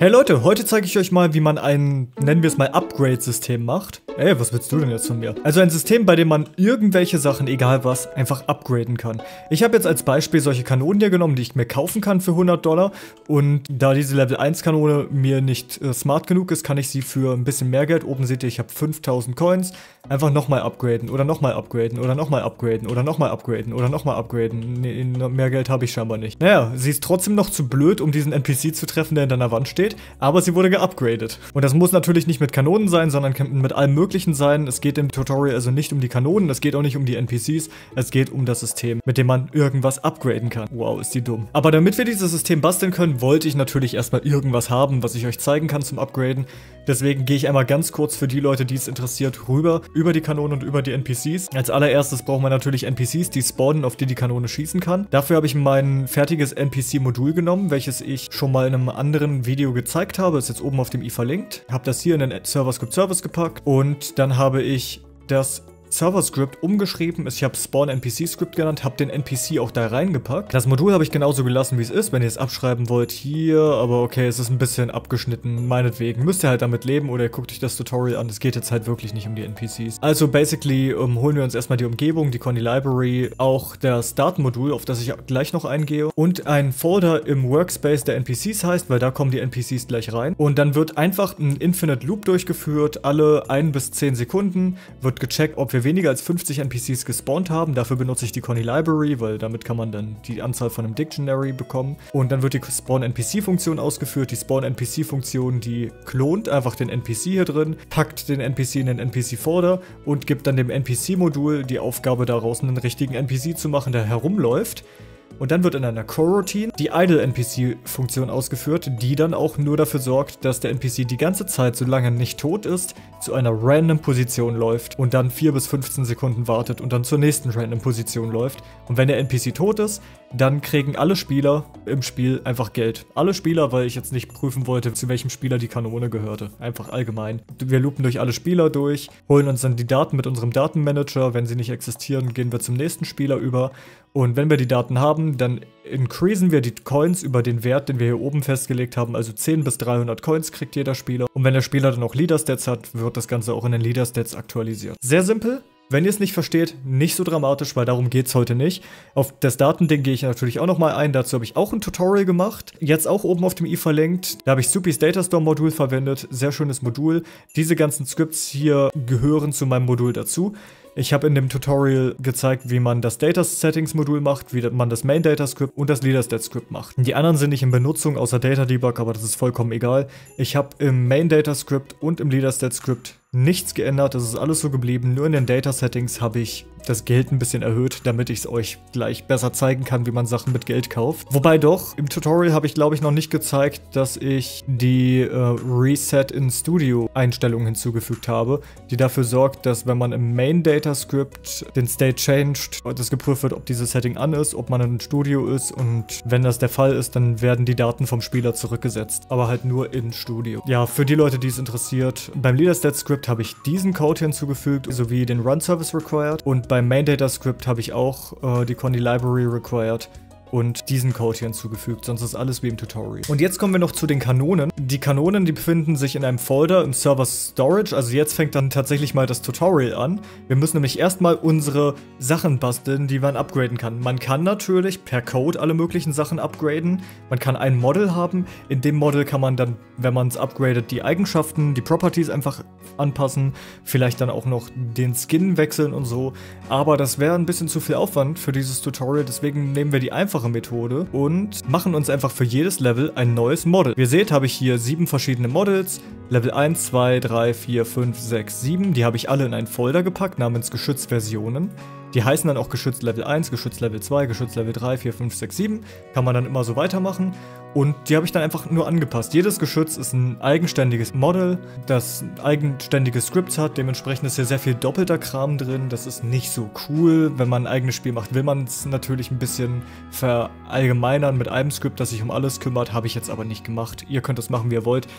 Hey Leute, heute zeige ich euch mal, wie man ein, nennen wir es mal, Upgrade-System macht. Ey, was willst du denn jetzt von mir? Also ein System, bei dem man irgendwelche Sachen, egal was, einfach upgraden kann. Ich habe jetzt als Beispiel solche Kanonen hier genommen, die ich mir kaufen kann für $100. Und da diese Level 1 Kanone mir nicht smart genug ist, kann ich sie für ein bisschen mehr Geld, oben seht ihr, ich habe 5000 Coins, einfach nochmal upgraden oder nochmal upgraden oder nochmal upgraden oder nochmal upgraden oder nochmal upgraden. Nee, mehr Geld habe ich scheinbar nicht. Naja, sie ist trotzdem noch zu blöd, um diesen NPC zu treffen, der in deiner Wand steht, aber sie wurde geupgradet. Und das muss natürlich nicht mit Kanonen sein, sondern kann mit allem Möglichen sein. Es geht im Tutorial also nicht um die Kanonen, es geht auch nicht um die NPCs, es geht um das System, mit dem man irgendwas upgraden kann. Wow, ist die dumm. Aber damit wir dieses System basteln können, wollte ich natürlich erstmal irgendwas haben, was ich euch zeigen kann zum Upgraden. Deswegen gehe ich einmal ganz kurz für die Leute, die es interessiert, rüber über die Kanonen und über die NPCs. Als allererstes braucht man natürlich NPCs, die spawnen, auf die Kanone schießen kann. Dafür habe ich mein fertiges NPC-Modul genommen, welches ich schon mal in einem anderen Video gezeigt habe. Ist jetzt oben auf dem i verlinkt. Habe das hier in den Server-Script-Service gepackt und dann habe ich das Server-Script umgeschrieben, ich habe Spawn-NPC-Script genannt, habe den NPC auch da reingepackt. Das Modul habe ich genauso gelassen, wie es ist, wenn ihr es abschreiben wollt, hier, aber okay, es ist ein bisschen abgeschnitten, meinetwegen. Müsst ihr halt damit leben oder ihr guckt euch das Tutorial an, es geht jetzt halt wirklich nicht um die NPCs. Also basically holen wir uns erstmal die Umgebung, die Conny Library, auch das Datenmodul, auf das ich gleich noch eingehe und ein Folder im Workspace, der NPCs heißt, weil da kommen die NPCs gleich rein. Und dann wird einfach ein Infinite Loop durchgeführt, alle 1 bis 10 Sekunden wird gecheckt, ob wir weniger als 50 NPCs gespawnt haben. Dafür benutze ich die Conny Library, weil damit kann man dann die Anzahl von einem Dictionary bekommen. Und dann wird die Spawn-NPC-Funktion ausgeführt. Die Spawn-NPC-Funktion, die klont einfach den NPC hier drin, packt den NPC in den NPC-Folder und gibt dann dem NPC-Modul die Aufgabe daraus, einen richtigen NPC zu machen, der herumläuft. Und dann wird in einer Coroutine die Idle-NPC-Funktion ausgeführt, die dann auch nur dafür sorgt, dass der NPC die ganze Zeit, solange er nicht tot ist, zu einer random Position läuft und dann 4 bis 15 Sekunden wartet und dann zur nächsten random Position läuft. Und wenn der NPC tot ist, dann kriegen alle Spieler im Spiel einfach Geld. Alle Spieler, weil ich jetzt nicht prüfen wollte, zu welchem Spieler die Kanone gehörte. Einfach allgemein. Wir loopen durch alle Spieler durch, holen uns dann die Daten mit unserem Datenmanager. Wenn sie nicht existieren, gehen wir zum nächsten Spieler über. Und wenn wir die Daten haben, dann increasen wir die Coins über den Wert, den wir hier oben festgelegt haben. Also 10 bis 300 Coins kriegt jeder Spieler. Und wenn der Spieler dann auch Leader-Stats hat, wird das Ganze auch in den Leader-Stats aktualisiert. Sehr simpel. Wenn ihr es nicht versteht, nicht so dramatisch, weil darum geht es heute nicht. Auf das Datending gehe ich natürlich auch nochmal ein. Dazu habe ich auch ein Tutorial gemacht. Jetzt auch oben auf dem i verlinkt. Da habe ich Supis Datastore Modul verwendet. Sehr schönes Modul. Diese ganzen Scripts hier gehören zu meinem Modul dazu. Ich habe in dem Tutorial gezeigt, wie man das Data Settings Modul macht, wie man das Main Data Script und das Leader Stat Script macht. Die anderen sind nicht in Benutzung, außer Data Debug, aber das ist vollkommen egal. Ich habe im Main Data Script und im Leader Stat Script nichts geändert, das ist alles so geblieben. Nur in den Data Settings habe ich das Geld ein bisschen erhöht, damit ich es euch gleich besser zeigen kann, wie man Sachen mit Geld kauft. Wobei doch, im Tutorial habe ich glaube ich noch nicht gezeigt, dass ich die Reset in Studio Einstellungen hinzugefügt habe, die dafür sorgt, dass wenn man im Main Data Script den State changed, das geprüft wird, ob dieses Setting an ist, ob man in Studio ist und wenn das der Fall ist, dann werden die Daten vom Spieler zurückgesetzt, aber halt nur in Studio. Ja, für die Leute, die es interessiert, beim Leader Stat Script habe ich diesen Code hinzugefügt, sowie den Run Service Required und beim Main Data Script habe ich auch die Conny Library Required und diesen Code hier hinzugefügt, sonst ist alles wie im Tutorial. Und jetzt kommen wir noch zu den Kanonen. Die Kanonen, die befinden sich in einem Folder im Server Storage, also jetzt fängt dann tatsächlich mal das Tutorial an. Wir müssen nämlich erstmal unsere Sachen basteln, die man upgraden kann. Man kann natürlich per Code alle möglichen Sachen upgraden. Man kann ein Model haben, in dem Model kann man dann, wenn man es upgradet, die Eigenschaften, die Properties einfach anpassen, vielleicht dann auch noch den Skin wechseln und so. Aber das wäre ein bisschen zu viel Aufwand für dieses Tutorial, deswegen nehmen wir die einfache Methode und machen uns einfach für jedes Level ein neues Model. Wie ihr seht, habe ich hier 7 verschiedene Models. Level 1, 2, 3, 4, 5, 6, 7. Die habe ich alle in einen Folder gepackt namens Geschützversionen. Die heißen dann auch Geschütz Level 1, Geschütz Level 2, Geschütz Level 3, 4, 5, 6, 7. Kann man dann immer so weitermachen. Und die habe ich dann einfach nur angepasst. Jedes Geschütz ist ein eigenständiges Model, das eigenständige Scripts hat. Dementsprechend ist hier sehr viel doppelter Kram drin. Das ist nicht so cool. Wenn man ein eigenes Spiel macht, will man es natürlich ein bisschen verallgemeinern mit einem Skript, das sich um alles kümmert. Habe ich jetzt aber nicht gemacht. Ihr könnt es machen, wie ihr wollt.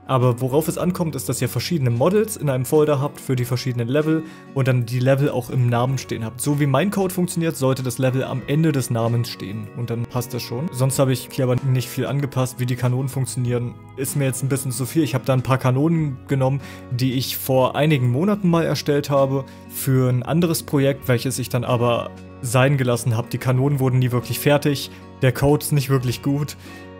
Aber worauf es ankommt, ist, dass ihr verschiedene Models in einem Folder habt für die verschiedenen Level und dann die Level auch im Namen stehen habt. So wie mein Code funktioniert, sollte das Level am Ende des Namens stehen und dann passt das schon. Sonst habe ich hier aber nicht viel angepasst, wie die Kanonen funktionieren. Ist mir jetzt ein bisschen zu viel. Ich habe da ein paar Kanonen genommen, die ich vor einigen Monaten mal erstellt habe für ein anderes Projekt, welches ich dann aber sein gelassen habe. Die Kanonen wurden nie wirklich fertig, der Code ist nicht wirklich gut.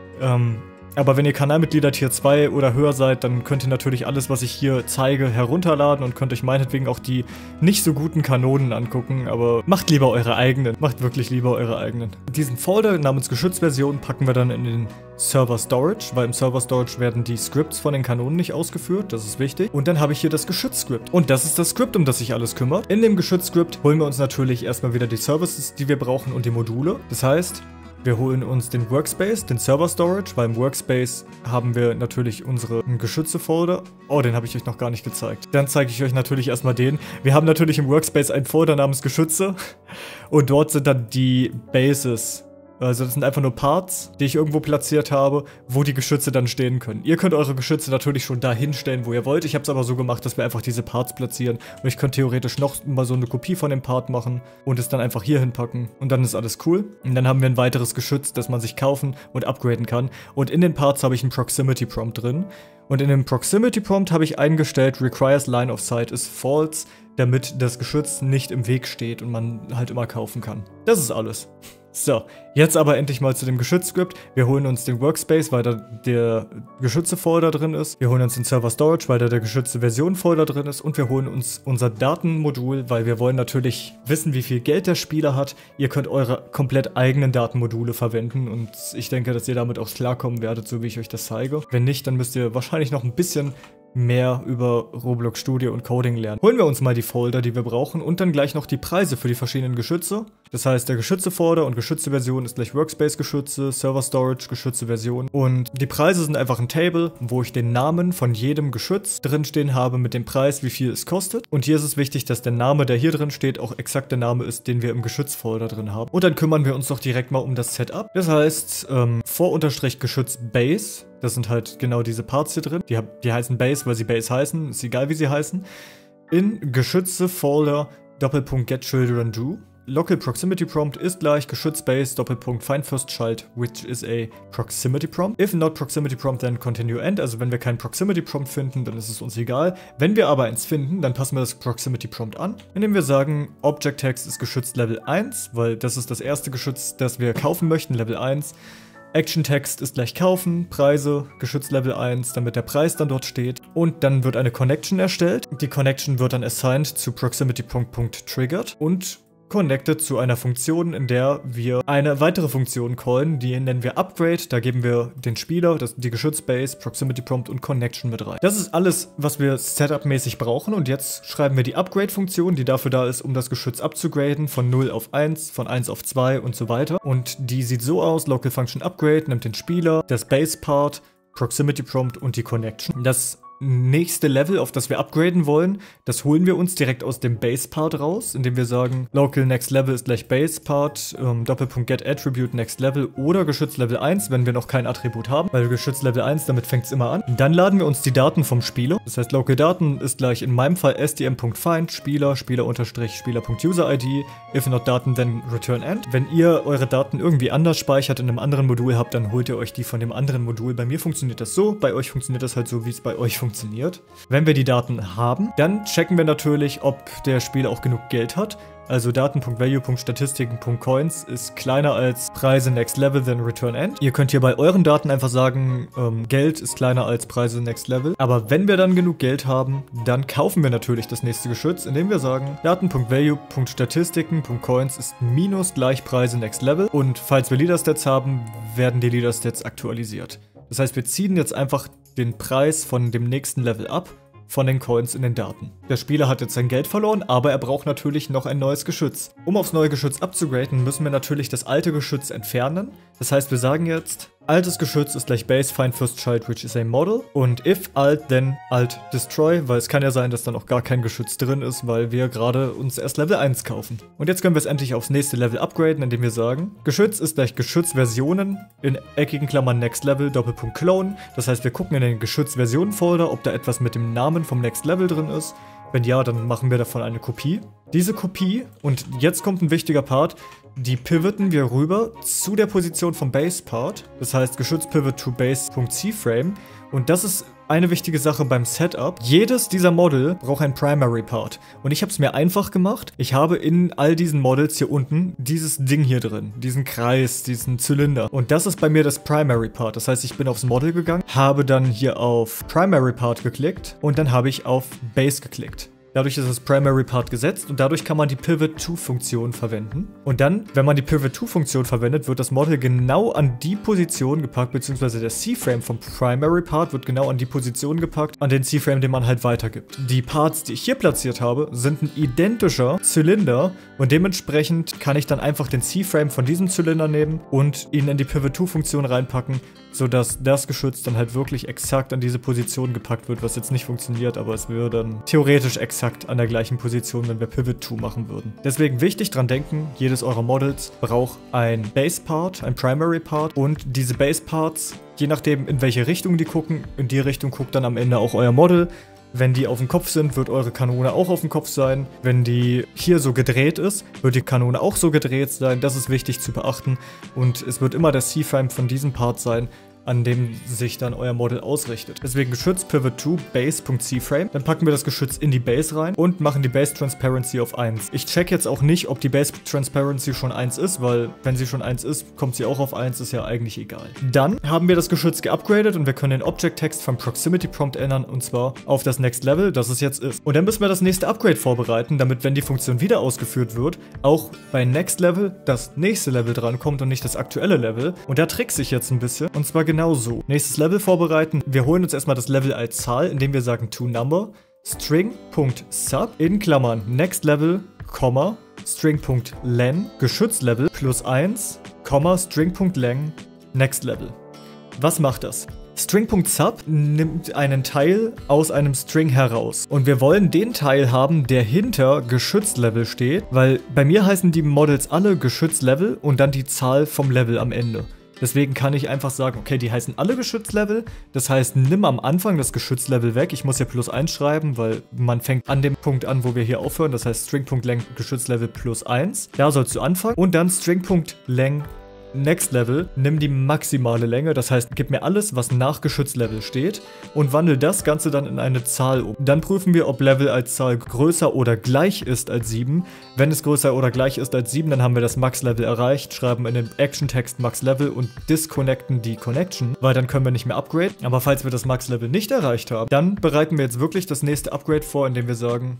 Aber wenn ihr Kanalmitglieder Tier 2 oder höher seid, dann könnt ihr natürlich alles, was ich hier zeige, herunterladen und könnt euch meinetwegen auch die nicht so guten Kanonen angucken, aber macht lieber eure eigenen. Macht wirklich lieber eure eigenen. Diesen Folder namens Geschützversion packen wir dann in den Server Storage, weil im Server Storage werden die Scripts von den Kanonen nicht ausgeführt, das ist wichtig. Und dann habe ich hier das Geschützscript. Und das ist das Skript, um das sich alles kümmert. In dem Geschützscript holen wir uns natürlich erstmal wieder die Services, die wir brauchen und die Module. Das heißt, wir holen uns den Workspace, den Server Storage, weil im Workspace haben wir natürlich unsere Geschütze-Folder. Oh, den habe ich euch noch gar nicht gezeigt. Dann zeige ich euch natürlich erstmal den. Wir haben natürlich im Workspace einen Folder namens Geschütze und dort sind dann die Bases. Also das sind einfach nur Parts, die ich irgendwo platziert habe, wo die Geschütze dann stehen können. Ihr könnt eure Geschütze natürlich schon dahin stellen, wo ihr wollt. Ich habe es aber so gemacht, dass wir einfach diese Parts platzieren. Und ich könnte theoretisch noch mal so eine Kopie von dem Part machen und es dann einfach hier hinpacken. Und dann ist alles cool. Und dann haben wir ein weiteres Geschütz, das man sich kaufen und upgraden kann. Und in den Parts habe ich einen Proximity Prompt drin. Und in dem Proximity Prompt habe ich eingestellt, Requires Line of Sight is false, damit das Geschütz nicht im Weg steht und man halt immer kaufen kann. Das ist alles. So, jetzt aber endlich mal zu dem Geschützscript. Wir holen uns den Workspace, weil da der Geschütze-Folder drin ist. Wir holen uns den Server Storage, weil da der Geschütze-Version-Folder drin ist. Und wir holen uns unser Datenmodul, weil wir wollen natürlich wissen, wie viel Geld der Spieler hat. Ihr könnt eure komplett eigenen Datenmodule verwenden und ich denke, dass ihr damit auch klarkommen werdet, so wie ich euch das zeige. Wenn nicht, dann müsst ihr wahrscheinlich noch ein bisschen mehr über Roblox Studio und Coding lernen. Holen wir uns mal die Folder, die wir brauchen und dann gleich noch die Preise für die verschiedenen Geschütze. Das heißt, der Geschütze-Folder und Geschütze-Version ist gleich Workspace-Geschütze, Server-Storage, Geschütze-Version. Und die Preise sind einfach ein Table, wo ich den Namen von jedem Geschütz drinstehen habe mit dem Preis, wie viel es kostet. Und hier ist es wichtig, dass der Name, der hier drin steht, auch exakt der Name ist, den wir im Geschütz-Folder drin haben. Und dann kümmern wir uns doch direkt mal um das Setup. Das heißt, vor-Geschütz-Base. Das sind halt genau diese Parts hier drin. Die heißen Base, weil sie Base heißen. Ist egal, wie sie heißen. In Geschütze Folder Doppelpunkt Get Children Do. Local Proximity Prompt ist gleich Geschütz Base Doppelpunkt Find First Child, which is a Proximity Prompt. If not Proximity Prompt, then continue end. Also wenn wir keinen Proximity Prompt finden, dann ist es uns egal. Wenn wir aber eins finden, dann passen wir das Proximity Prompt an, indem wir sagen, Object Text ist Geschütz Level 1, weil das ist das erste Geschütz, das wir kaufen möchten, Level 1. Action Text ist gleich kaufen, Preise, Geschütz Level 1, damit der Preis dann dort steht. Und dann wird eine Connection erstellt. Die Connection wird dann assigned zu Proximity.triggered und connected zu einer Funktion, in der wir eine weitere Funktion callen, die nennen wir Upgrade. Da geben wir den Spieler, die Geschützbase, Proximity Prompt und Connection mit rein. Das ist alles, was wir Setup-mäßig brauchen und jetzt schreiben wir die Upgrade-Funktion, die dafür da ist, um das Geschütz abzugraden von 0 auf 1, von 1 auf 2 und so weiter. Und die sieht so aus, Local Function Upgrade nimmt den Spieler, das Base-Part, Proximity Prompt und die Connection. Das nächste Level, auf das wir upgraden wollen, das holen wir uns direkt aus dem Base-Part raus, indem wir sagen, Local Next Level ist gleich Base-Part, Doppelpunkt Get Attribute Next Level oder Geschütz Level 1, wenn wir noch kein Attribut haben, weil Geschütz Level 1, damit fängt es immer an. Dann laden wir uns die Daten vom Spieler, das heißt Local Daten ist gleich in meinem Fall stm.find, Spieler, Spieler-Spieler.user-id, if not Daten, then return end. Wenn ihr eure Daten irgendwie anders speichert, in einem anderen Modul habt, dann holt ihr euch die von dem anderen Modul. Bei mir funktioniert das so, bei euch funktioniert das halt so, wie es bei euch funktioniert. Wenn wir die Daten haben, dann checken wir natürlich, ob der Spieler auch genug Geld hat. Also Daten.value.statistiken.coins ist kleiner als Preise Next Level, then Return End. Ihr könnt hier bei euren Daten einfach sagen, Geld ist kleiner als Preise Next Level. Aber wenn wir dann genug Geld haben, dann kaufen wir natürlich das nächste Geschütz, indem wir sagen, Daten.value.statistiken.coins ist minus gleich Preise Next Level. Und falls wir Leader Stats haben, werden die Leader Stats aktualisiert. Das heißt, wir ziehen jetzt einfach den Preis von dem nächsten Level ab, von den Coins in den Daten. Der Spieler hat jetzt sein Geld verloren, aber er braucht natürlich noch ein neues Geschütz. Um aufs neue Geschütz abzugraden, müssen wir natürlich das alte Geschütz entfernen. Das heißt, wir sagen jetzt altes Geschütz ist gleich base find first child which is a model und if alt then alt destroy, weil es kann ja sein, dass dann auch gar kein Geschütz drin ist, weil wir gerade uns erst Level 1 kaufen. Und jetzt können wir es endlich aufs nächste Level upgraden, indem wir sagen, Geschütz ist gleich Geschützversionen in eckigen Klammern Next Level Doppelpunkt Clone. Das heißt, wir gucken in den Geschützversionen-Folder, ob da etwas mit dem Namen vom Next Level drin ist. Wenn ja, dann machen wir davon eine Kopie. Diese Kopie, und jetzt kommt ein wichtiger Part, die pivoten wir rüber zu der Position vom Base-Part. Das heißt Geschütz pivot to base.cframe. Und das ist eine wichtige Sache beim Setup. Jedes dieser Model braucht ein Primary Part. Und ich habe es mir einfach gemacht. Ich habe in all diesen Models hier unten dieses Ding hier drin. Diesen Kreis, diesen Zylinder. Und das ist bei mir das Primary Part. Das heißt, ich bin aufs Model gegangen, habe dann hier auf Primary Part geklickt und dann habe ich auf Base geklickt. Dadurch ist das Primary Part gesetzt und dadurch kann man die Pivot-to-Funktion verwenden. Und dann, wenn man die Pivot-to-Funktion verwendet, wird das Model genau an die Position gepackt, beziehungsweise der C-Frame vom Primary Part wird genau an die Position gepackt, an den C-Frame, den man halt weitergibt. Die Parts, die ich hier platziert habe, sind ein identischer Zylinder und dementsprechend kann ich dann einfach den C-Frame von diesem Zylinder nehmen und ihn in die Pivot-to-Funktion reinpacken, sodass das Geschütz dann halt wirklich exakt an diese Position gepackt wird, was jetzt nicht funktioniert, aber es wäre dann theoretisch exakt an der gleichen Position, wenn wir Pivot to machen würden. Deswegen wichtig dran denken, jedes eurer Models braucht ein Base Part, ein Primary Part und diese Base Parts, je nachdem in welche Richtung die gucken, in die Richtung guckt dann am Ende auch euer Model. Wenn die auf dem Kopf sind, wird eure Kanone auch auf dem Kopf sein. Wenn die hier so gedreht ist, wird die Kanone auch so gedreht sein. Das ist wichtig zu beachten und es wird immer der C-Frame von diesem Part sein, an dem sich dann euer Model ausrichtet. Deswegen Geschütz pivot to base.cframe. Dann packen wir das Geschütz in die Base rein und machen die Base Transparency auf 1. Ich check jetzt auch nicht, ob die Base Transparency schon 1 ist, weil wenn sie schon 1 ist, kommt sie auch auf 1, ist ja eigentlich egal. Dann haben wir das Geschütz geupgradet und wir können den Object Text vom Proximity Prompt ändern und zwar auf das Next Level, das es jetzt ist. Und dann müssen wir das nächste Upgrade vorbereiten, damit, wenn die Funktion wieder ausgeführt wird, auch bei Next Level das nächste Level drankommt und nicht das aktuelle Level. Und da trickse ich jetzt ein bisschen und zwar genau so. Nächstes Level vorbereiten. Wir holen uns erstmal das Level als Zahl, indem wir sagen toNumber, string.sub, in Klammern next level, string.len, Geschützlevel plus 1, string.lang, next level. Was macht das? String.sub nimmt einen Teil aus einem String heraus. Und wir wollen den Teil haben, der hinter Geschützlevel steht, weil bei mir heißen die Models alle Geschützlevel und dann die Zahl vom Level am Ende. Deswegen kann ich einfach sagen, okay, die heißen alle Geschützlevel. Das heißt, nimm am Anfang das Geschützlevel weg. Ich muss hier plus 1 schreiben, weil man fängt an dem Punkt an, wo wir hier aufhören. Das heißt, string.lang Geschützlevel plus 1. Da sollst du anfangen. Und dann string.lang Next Level, nimm die maximale Länge, das heißt, gib mir alles, was nach Geschützlevel steht und wandel das Ganze dann in eine Zahl um. Dann prüfen wir, ob Level als Zahl größer oder gleich ist als 7. Wenn es größer oder gleich ist als 7, dann haben wir das Max-Level erreicht, schreiben in den Action-Text Max-Level und disconnecten die Connection, weil dann können wir nicht mehr upgraden. Aber falls wir das Max-Level nicht erreicht haben, dann bereiten wir jetzt wirklich das nächste Upgrade vor, indem wir sagen,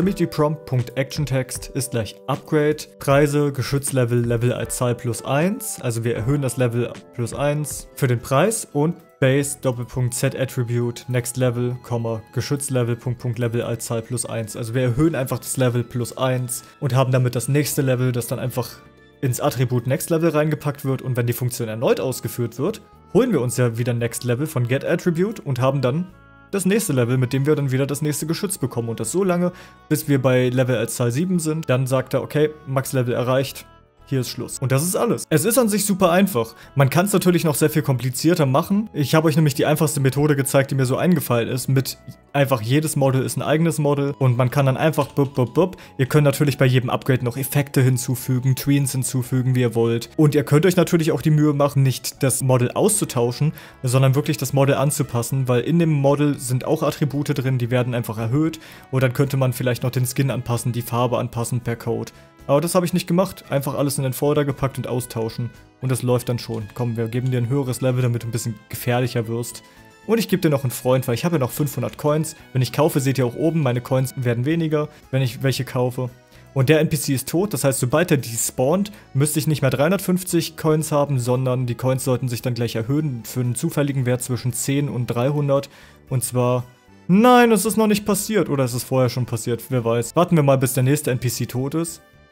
ProximityPrompt.ActionText ist gleich Upgrade, Preise, Geschützlevel, Level als Zahl plus 1. Also wir erhöhen das Level plus 1 für den Preis und Base Doppelpunkt Set Attribute Next Level, Geschützlevel Level als Zahl plus 1. Also wir erhöhen einfach das Level plus 1 und haben damit das nächste Level, das dann einfach ins Attribut Next Level reingepackt wird und wenn die Funktion erneut ausgeführt wird, holen wir uns ja wieder Next Level von Get Attribute und haben dann das nächste Level, mit dem wir dann wieder das nächste Geschütz bekommen und das so lange, bis wir bei Level als Zahl 7 sind. Dann sagt er, okay, Max Level erreicht. Hier ist Schluss. Und das ist alles. Es ist an sich super einfach. Man kann es natürlich noch sehr viel komplizierter machen. Ich habe euch nämlich die einfachste Methode gezeigt, die mir so eingefallen ist. Mit einfach jedes Model ist ein eigenes Model. Und man kann dann einfach Ihr könnt natürlich bei jedem Upgrade noch Effekte hinzufügen, Tweens hinzufügen, wie ihr wollt. Und ihr könnt euch natürlich auch die Mühe machen, nicht das Model auszutauschen, sondern wirklich das Model anzupassen, weil in dem Model sind auch Attribute drin, die werden einfach erhöht. Und dann könnte man vielleicht noch den Skin anpassen, die Farbe anpassen per Code. Aber das habe ich nicht gemacht. Einfach alles in den Folder gepackt und austauschen. Und das läuft dann schon. Komm, wir geben dir ein höheres Level, damit du ein bisschen gefährlicher wirst. Und ich gebe dir noch einen Freund, weil ich habe ja noch 500 Coins. Wenn ich kaufe, seht ihr auch oben, meine Coins werden weniger, wenn ich welche kaufe. Und der NPC ist tot, das heißt, sobald er despawnt, müsste ich nicht mehr 350 Coins haben, sondern die Coins sollten sich dann gleich erhöhen für einen zufälligen Wert zwischen 10 und 300. Und zwar... Nein, es ist noch nicht passiert. Oder ist es vorher schon passiert? Wer weiß. Warten wir mal, bis der nächste NPC tot ist.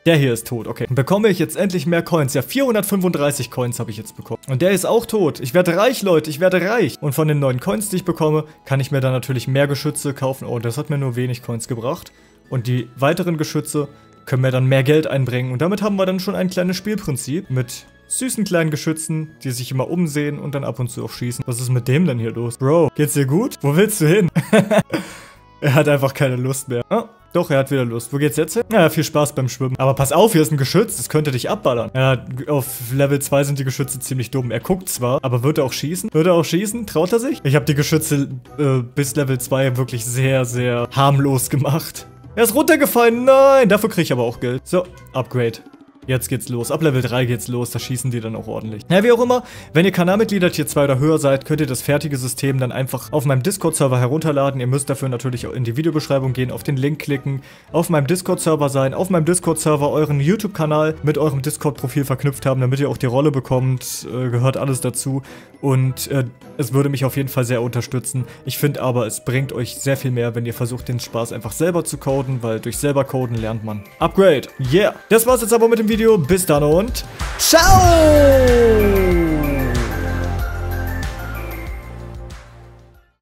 Der hier ist tot, okay. Bekomme ich jetzt endlich mehr Coins? Ja, 435 Coins habe ich jetzt bekommen. Und der ist auch tot. Ich werde reich, Leute, ich werde reich. Und von den neuen Coins, die ich bekomme, kann ich mir dann natürlich mehr Geschütze kaufen. Oh, das hat mir nur wenig Coins gebracht. Und die weiteren Geschütze können mir dann mehr Geld einbringen. Und damit haben wir dann schon ein kleines Spielprinzip mit süßen kleinen Geschützen, die sich immer umsehen und dann ab und zu auch schießen. Was ist mit dem denn hier los? Bro, geht's dir gut? Wo willst du hin? Er hat einfach keine Lust mehr. Oh, doch, er hat wieder Lust. Wo geht's jetzt hin? Ja, viel Spaß beim Schwimmen. Aber pass auf, hier ist ein Geschütz. Das könnte dich abballern. Ja, auf Level 2 sind die Geschütze ziemlich dumm. Er guckt zwar, aber wird er auch schießen? Wird er auch schießen? Traut er sich? Ich habe die Geschütze bis Level 2 wirklich sehr, sehr harmlos gemacht. Er ist runtergefallen. Nein, dafür kriege ich aber auch Geld. So, Upgrade. Jetzt geht's los. Ab Level 3 geht's los. Da schießen die dann auch ordentlich. Ja, wie auch immer. Wenn ihr Kanalmitglieder Tier 2 oder höher seid, könnt ihr das fertige System dann einfach auf meinem Discord-Server herunterladen. Ihr müsst dafür natürlich in die Videobeschreibung gehen, auf den Link klicken, auf meinem Discord-Server sein, auf meinem Discord-Server euren YouTube-Kanal mit eurem Discord-Profil verknüpft haben, damit ihr auch die Rolle bekommt. Gehört alles dazu. Und es würde mich auf jeden Fall sehr unterstützen. Ich finde aber, es bringt euch sehr viel mehr, wenn ihr versucht, den Spaß einfach selber zu coden, weil durch selber coden lernt man. Upgrade. Yeah. Das war's jetzt aber mit dem Video. Bis dann und ciao!